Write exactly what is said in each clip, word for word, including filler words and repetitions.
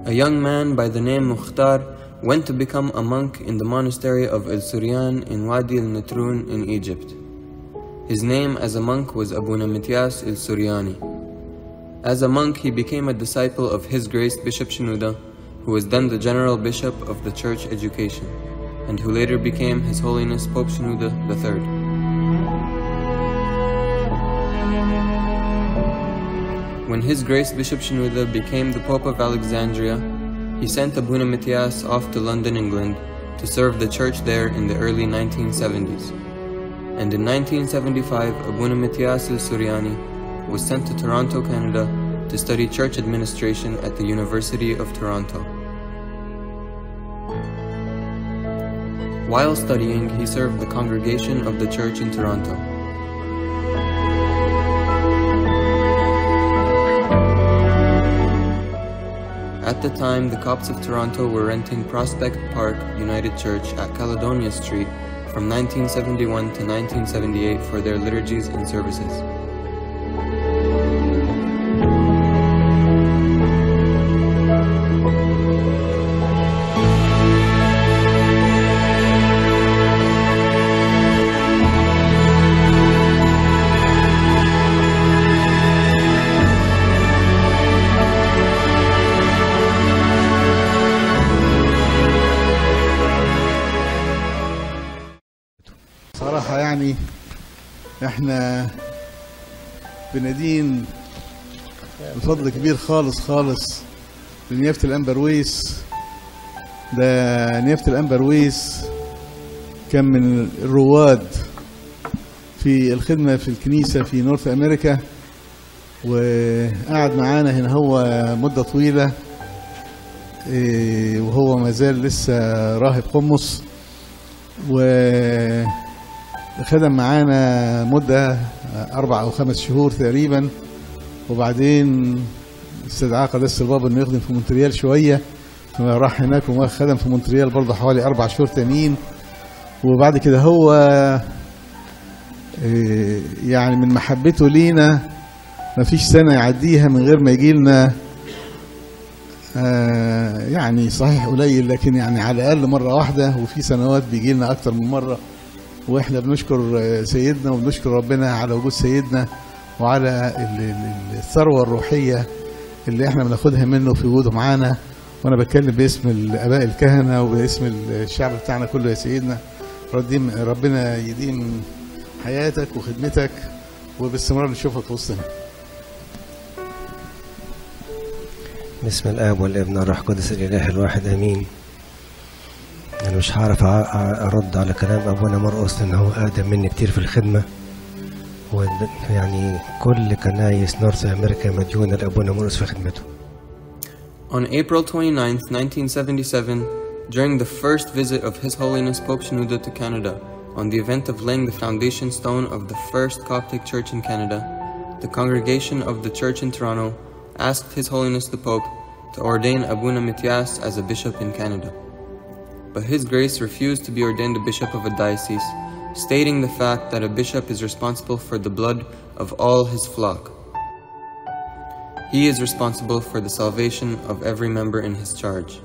a young man by the name Mukhtar went to become a monk in the monastery of El Suryan in Wadi al-Natrun in Egypt. His name as a monk was Abuna Mityas El Suryani. As a monk, he became a disciple of His Grace Bishop Shenouda, who was then the General Bishop of the Church Education, and who later became His Holiness Pope Shenouda the third. When His Grace Bishop Shenouda became the Pope of Alexandria, he sent Abuna Mityas off to London, England, to serve the church there in the early nineteen seventies. And in nineteen seventy-five, Abuna Mityas El Suryani was sent to Toronto, Canada, to study church administration at the University of Toronto. While studying, he served the congregation of the church in Toronto. At the time, the Copts of Toronto were renting Prospect Park United Church at Caledonia Street from nineteen seventy-one to nineteen seventy-eight for their liturgies and services. صراحة يعني احنا بندين بفضل كبير خالص خالص لنيافة الأنبا رويس. ده نيافة الأنبا رويس كان من الرواد في الخدمة في الكنيسة في نورث أمريكا، وقعد معانا هنا هو مدة طويلة، وهو ما زال لسه راهب قمص، وخدم معانا مدة أربع أو خمس شهور تقريبا، وبعدين استدعاه قداسة البابا إنه يخدم في مونتريال شوية، فراح هناك وخدم في مونتريال برضه حوالي أربع شهور تانيين. وبعد كده هو يعني من محبته لينا مفيش سنة يعديها من غير ما يجي لنا، يعني صحيح قليل لكن يعني على الأقل مرة واحدة، وفي سنوات بيجي لنا أكتر من مرة. وإحنا بنشكر سيدنا وبنشكر ربنا على وجود سيدنا وعلى الثروة الروحية اللي إحنا بناخدها منه في وجوده معانا. وأنا بتكلم باسم الآباء الكهنة وباسم الشعب بتاعنا كله يا سيدنا، ربنا يديم حياتك وخدمتك وباستمرار نشوفك في وسطنا. باسم الآب والابن والروح القدس الإله الواحد آمين. أنا مش هعرف أرد على كلام أبونا مرقس لأن هو أقدم مني كتير في الخدمة، ويعني كل كنايس نورث أمريكا مديونة لأبونا مرقس في خدمته. On April twenty-ninth, nineteen seventy-seven, during the first visit of His Holiness Pope Shenouda to Canada, on the event of laying the foundation stone of the first Coptic church in Canada, the congregation of the church in Toronto asked His Holiness the Pope to ordain Abuna Mityas as a bishop in Canada. But His Grace refused to be ordained a bishop of a diocese, stating the fact that a bishop is responsible for the blood of all his flock. He is responsible for the salvation of every member in his charge.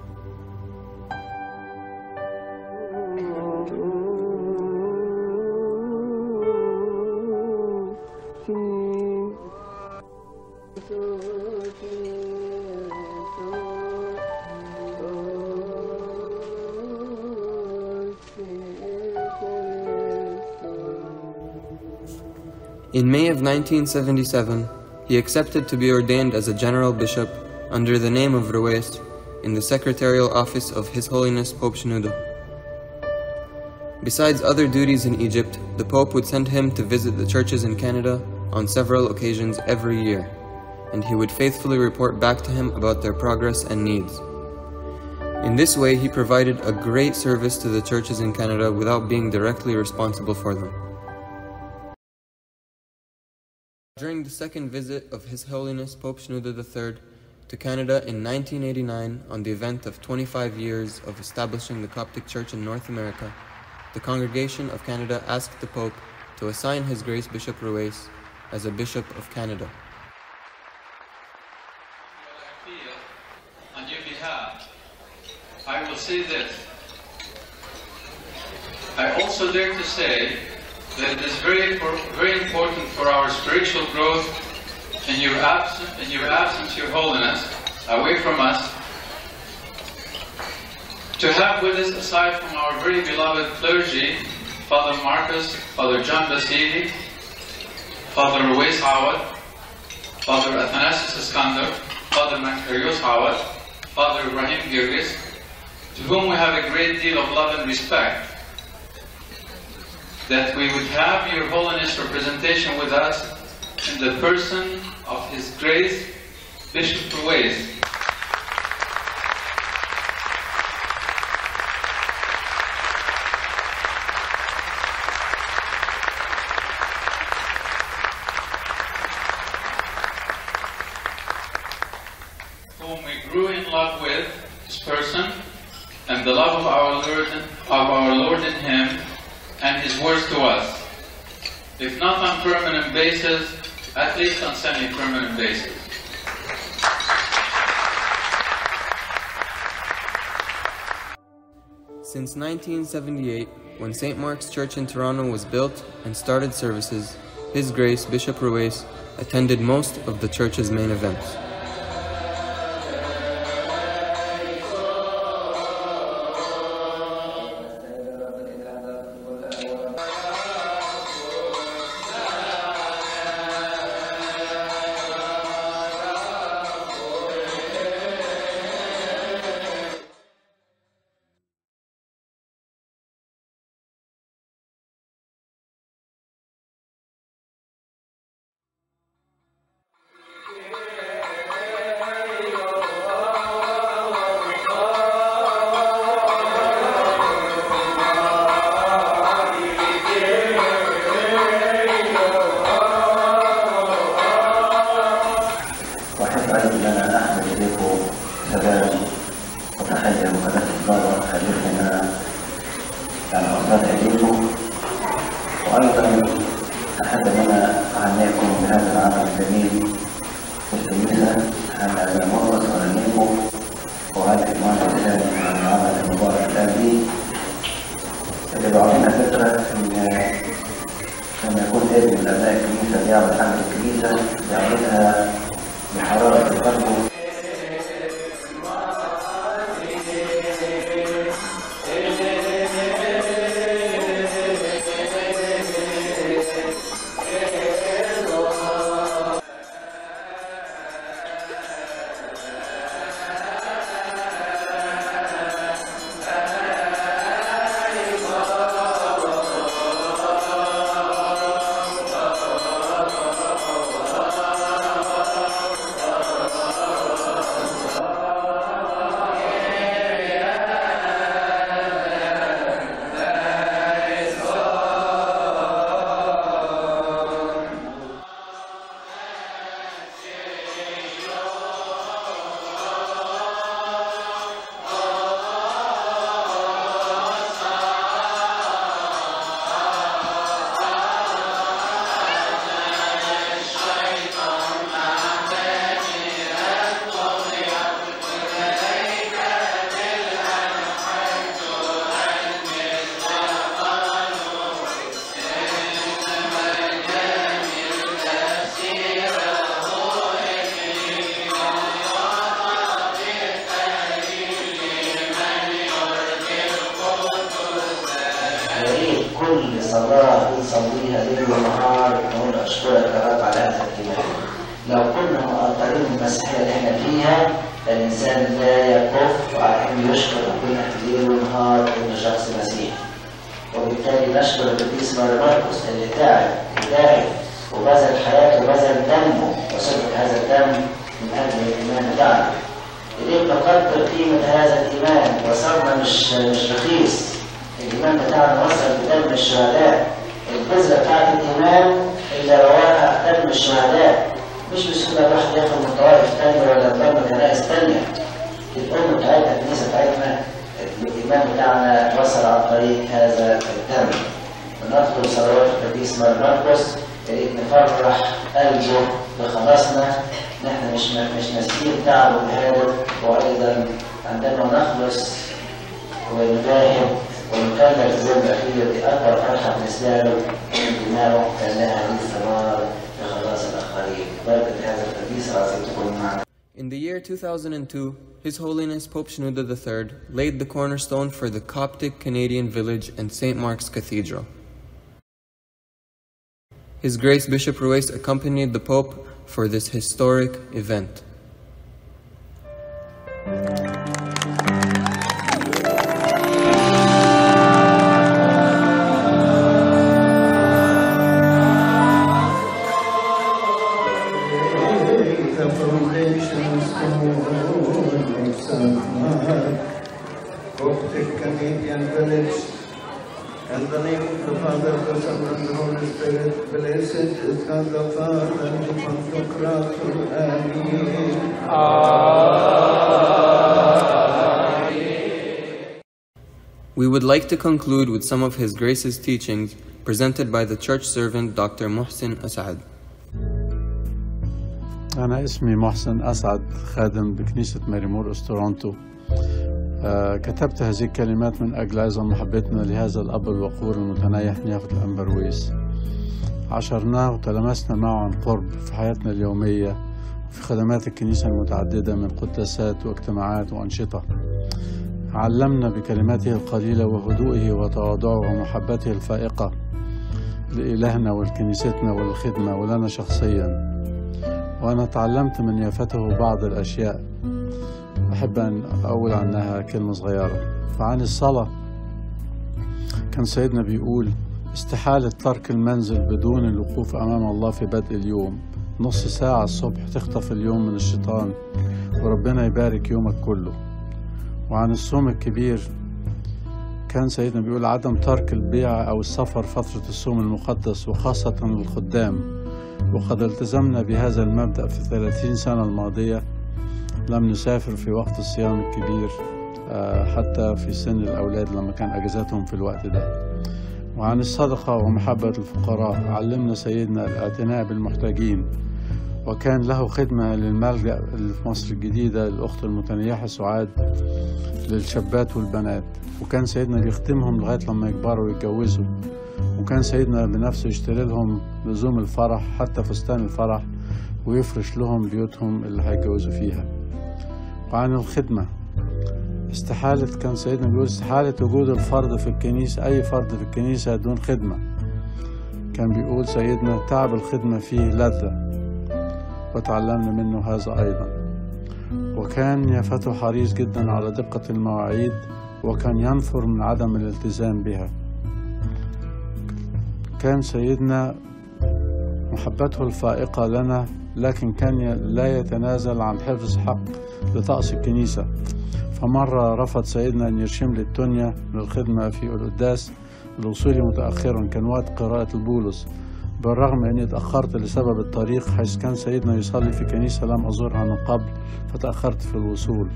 In May of nineteen seventy-seven, he accepted to be ordained as a general bishop under the name of Reweis in the secretarial office of His Holiness Pope Shenouda. Besides other duties in Egypt, the Pope would send him to visit the churches in Canada on several occasions every year, and he would faithfully report back to him about their progress and needs. In this way, he provided a great service to the churches in Canada without being directly responsible for them. During the second visit of His Holiness Pope Shenouda the third to Canada in nineteen eighty-nine, on the event of twenty-five years of establishing the Coptic Church in North America, the Congregation of Canada asked the Pope to assign His Grace Bishop Reweis as a Bishop of Canada. have, I will say this. I also dare to say that it is very, very important for our spiritual growth in your absence, in your absence, Your Holiness, away from us, to have with us, aside from our very beloved clergy, Father Marcus, Father John Basili, Father Reweis Awad, Father Athanasius Iskander, Father Makarios Awad, Father Ibrahim Girgis, to whom we have a great deal of love and respect, that we would have Your Holiness representation with us in the person of His Grace, Bishop Reweis. Whom we grew in love with, His person, and the love of our Lord, of our Lord in Him, and His words to us, if not on permanent basis, at least on semi-permanent basis. Since nineteen seventy-eight, when Saint Mark's Church in Toronto was built and started services, His Grace Bishop Reweis attended most of the church's main events. وأيضا أحب أن أنا أهنئكم بهذا العمل الجميل في الكنيسة على المؤسس ونيكم وهذه المرة الثانية من العمل المبارك الآن اللي بعطينا فكرة إن لما يكون ابن من أبناء الكنيسة بيعمل عمل الكنيسة بيعملها بحرارة قلبه. كل صلاة نصليها ليل ونهار نقول أشكرك يا رب على هذا الإيمان. لو كنا مقدرين المسيحية اللي احنا فيها الإنسان لا يكف على إنه يشكر ربنا ليل ونهار إنه شخص مسيحي. وبالتالي نشكر القديس مرقس اللي تعب وتعب وبذل حياته وبذل دمه وسفك هذا الدم من أجل الإيمان بتاعنا. إليك نقدر قيمة هذا الإيمان وصرنا مش مش رخيص. الإيمان بتاعنا وصل بدم الشهداء، البذرة بتاعت الإيمان اللي رواها دم الشهداء، مش بسهولة الواحد ياخد من طوائف تانية ولا من كنائس تانية. الأم بتاعتنا الكنيسة بتاعتنا الإيمان بتاعنا وصل عن طريق هذا الدم. ونطلب صلوات القديس مرقس اللي نفرح قلبه بخلاصنا، نحن مش مش ناسيين تعبه بهذا، وأيضا عندما نخلص ونجاهد ونكمل الزوجة الأخيرة دي أكبر فرحة بالنسبة له من دماغه كان لها هذه الثمار لخلاص الآخرين. بركة هذا القديس العظيم تكون معنا. In the year two thousand two, His Holiness Pope Shenouda the third laid the cornerstone for the Coptic Canadian village and Saint Mark's Cathedral. His Grace Bishop Reweis accompanied the Pope for this historic event. Coptic Canadian village, in the name of the Father, the Son, and the Holy Spirit, blessed is God the Father, and Pantocrator, Amen. We would like to conclude with some of His Grace's teachings presented by the church servant Doctor Muhsin Asad. أنا اسمي محسن أسعد، خادم بكنيسة ماري مورقس تورونتو. آه كتبت هذه الكلمات من أجل أيضا محبتنا لهذا الأب الوقور المتنيح نيافة الأنبا رويس. عاشرناه وتلامسنا معه عن قرب في حياتنا اليومية وفي خدمات الكنيسة المتعددة من قداسات واجتماعات وأنشطة. علمنا بكلماته القليلة وهدوئه وتواضعه ومحبته الفائقة لإلهنا ولكنيستنا وللخدمة ولنا شخصيا. وأنا تعلمت من يافته بعض الأشياء أحب أن أقول عنها كلمة صغيرة. فعن الصلاة كان سيدنا بيقول استحالة ترك المنزل بدون الوقوف أمام الله في بدء اليوم، نص ساعة الصبح تخطف اليوم من الشيطان وربنا يبارك يومك كله. وعن الصوم الكبير كان سيدنا بيقول عدم ترك البيع أو السفر فترة الصوم المقدس وخاصة للخدام، وقد التزمنا بهذا المبدأ في ثلاثين سنة الماضية. لم نسافر في وقت الصيام الكبير حتى في سن الأولاد لما كان أجازاتهم في الوقت ده. وعن الصدقة ومحبة الفقراء علمنا سيدنا الاعتناء بالمحتاجين، وكان له خدمة للملجأ في مصر الجديدة للأخت المتنيحة سعاد للشابات والبنات، وكان سيدنا بيخدمهم لغاية لما يكبروا ويتجوزوا. وكان سيدنا بنفسه يشتري لهم لزوم الفرح حتى فستان الفرح ويفرش لهم بيوتهم اللي هيتجوزوا فيها. وعن الخدمة استحالة كان سيدنا بيقول استحالة وجود الفرد في الكنيسة، أي فرد في الكنيسة دون خدمة. كان بيقول سيدنا تعب الخدمة فيه لذة، وتعلمنا منه هذا أيضا. وكان يافته حريص جدا على دقة المواعيد، وكان ينفر من عدم الالتزام بها. كان سيدنا محبته الفائقة لنا، لكن كان لا يتنازل عن حفظ حق لطقس الكنيسة. فمرة رفض سيدنا أن يرشم لي التونيا للخدمة في القداس لوصولي متأخرا، كان وقت قراءة البولس، بالرغم أني اتأخرت لسبب الطريق، حيث كان سيدنا يصلي في كنيسة لم أزورها من قبل فتأخرت في الوصول.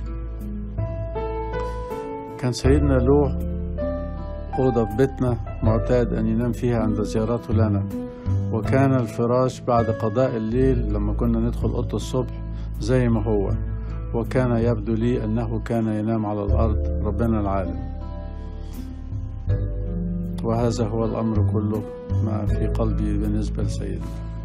كان سيدنا له أوضة في بيتنا معتاد أن ينام فيها عند زياراته لنا، وكان الفراش بعد قضاء الليل لما كنا ندخل أوضة الصبح زي ما هو، وكان يبدو لي أنه كان ينام على الأرض، ربنا العالم. وهذا هو الأمر كله ما في قلبي بالنسبة لسيدنا.